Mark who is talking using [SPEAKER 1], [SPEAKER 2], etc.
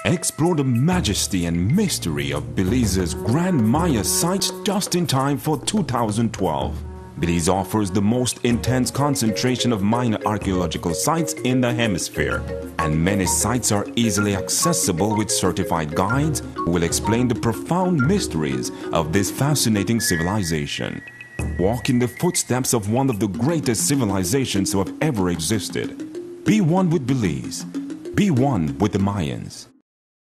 [SPEAKER 1] Explore the majesty and mystery of Belize's Grand Maya sites just in time for 2012. Belize offers the most intense concentration of Mayan archaeological sites in the hemisphere, and many sites are easily accessible with certified guides who will explain the profound mysteries of this fascinating civilization. Walk in the footsteps of one of the greatest civilizations to have ever existed. Be one with Belize. Be one with the Mayans.